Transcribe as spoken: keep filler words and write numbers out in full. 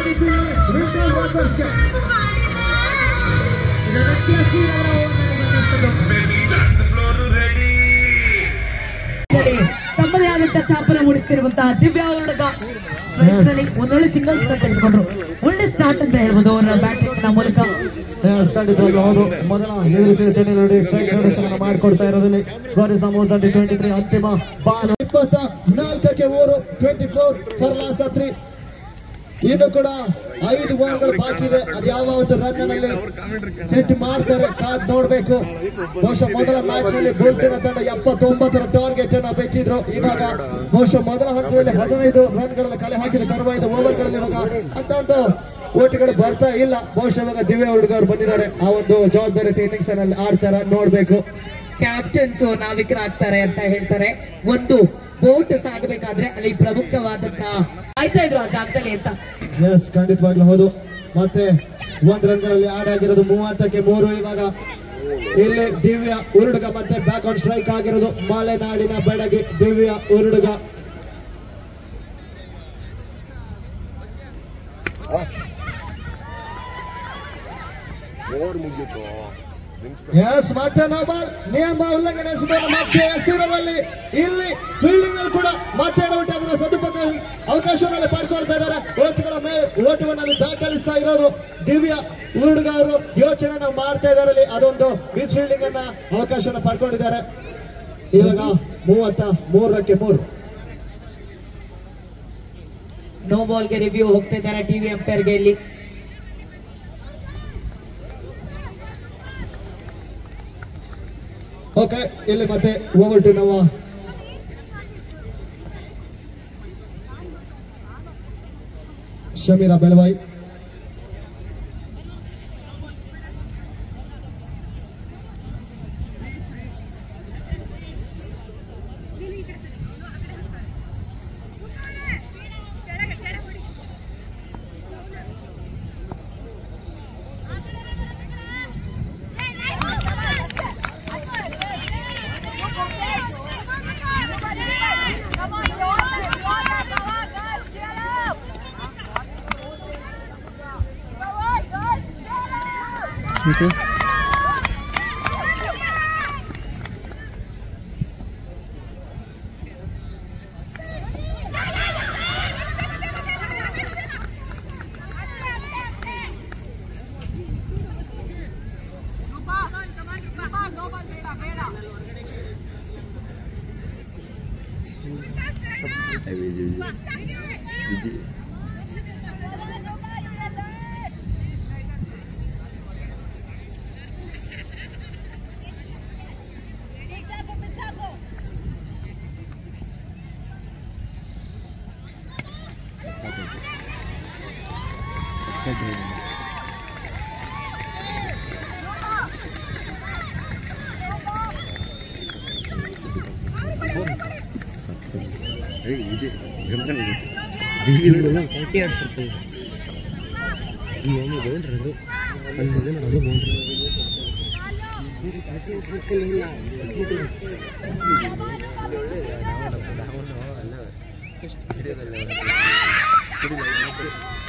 ತಮ್ಮದೇ ಆದಂತಹ ಚಾಪನ ಮೂಡಿಸ್ತಿರುವಂತಹ ದಿವ್ಯಾ ಉರುಡುಗ ಒಂದೊಳ್ಳೆ ಸಿಂಗಲ್ಸ್ ತೆಗೆದುಕೊಂಡ್ರು. ಒಳ್ಳೆ ಸ್ಟಾರ್ಟ್ ಅಂತ ಹೇಳ್ಬೋದು ಅವರ ಬ್ಯಾಟಿಂಗ್ ಮೂಲಕ. ಹೌದು, ಮೊದಲ ಚೆಂಡಿ ನೋಡಿ ಸ್ಟ್ರೈಕ್ ಪ್ರದರ್ಶನ ಮಾಡಿಕೊಡ್ತಾ ಇರೋದ್ರಲ್ಲಿ ಸ್ಕೋರ್ ಇಸ್ ನಮೋಸ್ ಅಂಡ್ ಟ್ವೆಂಟಿ ತ್ರೀ ಅಂತಿಮ ಬಾಲ್ ಇಪ್ಪತ್ತ ನಾಲ್ಕಕ್ಕೆ ಮೂರು twenty four for loss of three. ಇನ್ನು ಕೂಡ ಐದು ಓವರ್ಗಳು ಬಾಕಿ ಇದೆ. ಅದು ಯಾವ ಒಂದು ರನ್ ನಲ್ಲಿ ಸೆಟ್ ಮಾಡ್ತಾರೆ ಕಾದ್ ನೋಡ್ಬೇಕು. ಬಹುಶಃ ಮೊದಲ ಮ್ಯಾಚ್ ನಲ್ಲಿ ಬುಲ್ಸಿನ ತಂಡ ಎಪ್ಪತ್ತೊಂಬತ್ತರ ಟಾರ್ಗೆಟ್ ಅನ್ನ ಬೆಚ್ಚಿದ್ರು. ಇವಾಗ ಬಹುಶಃ ಮೊದಲ ಹಂತದಲ್ಲಿ ಹದಿನೈದು ರನ್ಗಳಲ್ಲಿ ಕಲೆ ಹಾಕಿದ ತರುವೈದು ಓವರ್ಗಳಲ್ಲಿ ಇವಾಗ ಅಂತ ಓಟುಗಳು ಬರ್ತಾ ಇಲ್ಲ. ಬಹುಶಃ ಇವಾಗ ದಿವ್ಯಾ ಉರುಡುಗ ಅವರು ಬಂದಿದ್ದಾರೆ. ಆ ಒಂದು ಜವಾಬ್ದಾರಿ ಇನ್ನಿಂಗ್ಸ್ ನಲ್ಲಿ ಆಡ್ತಾರ ನೋಡ್ಬೇಕು. ಕ್ಯಾಪ್ಟನ್ಸ್ ನಾವಿಕರಾಗ್ತಾರೆ ಅಂತ ಹೇಳ್ತಾರೆ. ಒಂದು ಬೋಟ್ ಸಾಗಬೇಕಾದ್ರೆ ಅಲ್ಲಿ ಪ್ರಮುಖವಾದಂತಹ ಆಯ್ತಾ ಇದ್ರು ಆ ಜಾಗದಲ್ಲಿ ಅಂತ. ಎಸ್, ಖಂಡಿತವಾಗ್ಲೂ ಹೌದು. ಮತ್ತೆ ಒಂದ್ ರನ್ಗಳಲ್ಲಿ ಆಡ್ ಆಗಿರೋದು ಮೂವತ್ತಕ್ಕೆ ಮೂರು. ಇವಾಗ ಇಲ್ಲಿ ದಿವ್ಯಾ ಉರುಡುಗ ಮತ್ತೆ ಬ್ಯಾಕ್ ಔಟ್ ಸ್ಟ್ರೈಕ್ ಆಗಿರೋದು ಮಲೆನಾಡಿನ ಬೆಡಗಿ ದಿವ್ಯಾ ಉರುಡುಗ. ಎಸ್, ಮತ್ತೆ ನೋ ಬಾಲ್ ನಿಯಮ ಉಲ್ಲಂಘನೆ ಮತ್ತೆ ಎಸ್ತಿರೋದಲ್ಲಿ ಇಲ್ಲಿ ಫೀಲ್ಡಿಂಗ್ ಅಲ್ಲಿ ಕೂಡ ಮತ್ತೆ ಔಟ್ ಅದರ ಸದುಪಯೋಗ ಅವಕಾಶವನ್ನು ಪಡ್ಕೊಳ್ತಾ ಇದ್ದಾರೆ. ಓಟುಗಳ ಮೇಲೆ ಓಟುವನ್ನು ದಾಖಲಿಸ್ತಾ ಇರೋದು ದಿವ್ಯಾ ಉರುಡುಗ ಅವರು ಯೋಚನೆ ಮಾಡ್ತಾ ಇದ್ದಾರೆ. ಅದೊಂದು ಮಿಸ್ ಫೀಲ್ಡಿಂಗ್ ಅನ್ನ ಅವಕಾಶವನ್ನು ಪಡ್ಕೊಂಡಿದ್ದಾರೆ. ಇವಾಗ ಮೂವತ್ತ ಮೂರಕ್ಕೆ ಮೂರು. ನೋ ಬಾಲ್ಗೆ ರಿವ್ಯೂ ಹೋಗ್ತಾ ಇದ್ದಾರೆ ಟಿವಿ ಅಂಪೈರ್ಗೆ. ಇಲ್ಲಿ ಓಕೆ, ಇಲ್ಲಿ ಮತ್ತೆ ಓವರ್ ಟು ನವ Shameera Belvai. Okay. 이제 점점 비비는 forty yards ಇರ್ತದೆ. ಈ ಏನು ಬೋಲ್ಡರ್ ಅದು ಅಲ್ಲಿ ಜನ ಅದು ಬೋಲ್ಡರ್ ಇದು thirty yards ಸರ್ಕಲ್ ಇಲ್ಲ. ಒಳ್ಳೆ ನಾವು ನಾವು ಅಲ್ಲ ಎಷ್ಟು ಹಿಡಿಯೋದಲ್ಲ.